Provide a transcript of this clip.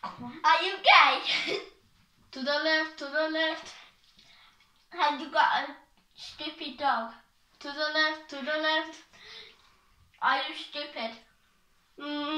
Are you gay? To the left, to the left. Have you got a stupid dog? To the left, to the left. Are you stupid?